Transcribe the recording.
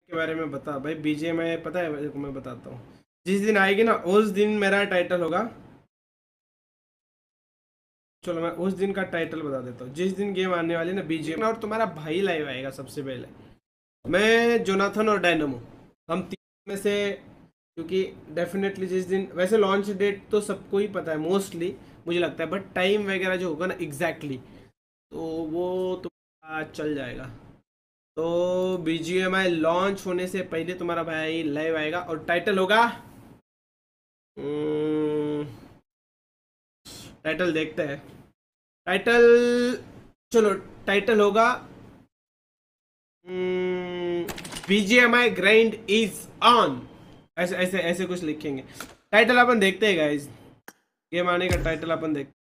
के बारे में बता भाई। बीजीएमआई पता है मेरे को, मैं बताता हूँ। जिस दिन आएगी ना उस दिन मेरा टाइटल होगा। चलो मैं उस दिन का टाइटल बता देता हूँ। जिस दिन गेम आने वाली है ना बीजीएम, और तुम्हारा भाई लाइव आएगा सबसे पहले। मैं, जोनाथन और डायनमो, हम तीन में से। क्योंकि डेफिनेटली जिस दिन, वैसे लॉन्च डेट तो सबको ही पता है मोस्टली, मुझे लगता है, बट टाइम वगैरह जो होगा ना एग्जैक्टली, तो वो तुम्हारा चल जाएगा। तो बीजीएमआई लॉन्च होने से पहले तुम्हारा भाई लाइव आएगा और टाइटल होगा, टाइटल देखते हैं। टाइटल, चलो टाइटल होगा बीजीएमआई ग्राइंड इज ऑन। ऐसे ऐसे ऐसे कुछ लिखेंगे। टाइटल अपन देखते हैं गाइस, गेम आने का टाइटल अपन देखते हैं।